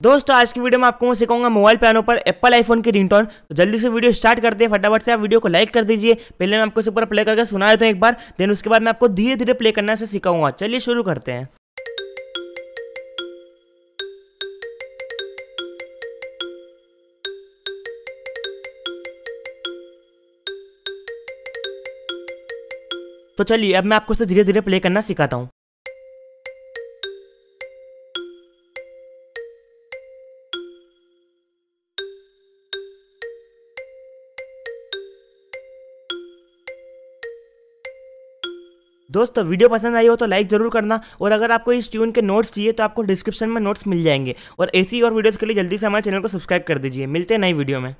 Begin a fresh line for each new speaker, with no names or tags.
दोस्तों आज की वीडियो में आपको मैं सिखाऊंगा मोबाइल पियानो पर एप्पल आईफोन की रिंगटोन। तो जल्दी से वीडियो स्टार्ट करते हैं। फटाफट से आप वीडियो को लाइक कर दीजिए। पहले मैं आपको इसे पूरा प्ले करके सुना देता हूं एक बार, देन उसके बाद मैं आपको धीरे धीरे प्ले करना से सिखाऊंगा। चलिए शुरू करते हैं। तो चलिए अब मैं आपको इसे धीरे धीरे प्ले करना सिखाता हूँ। दोस्तों वीडियो पसंद आई हो तो लाइक जरूर करना, और अगर आपको इस ट्यून के नोट्स चाहिए तो आपको डिस्क्रिप्शन में नोट्स मिल जाएंगे। और ऐसी और वीडियोस के लिए जल्दी से हमारे चैनल को सब्सक्राइब कर दीजिए। मिलते हैं नई वीडियो में।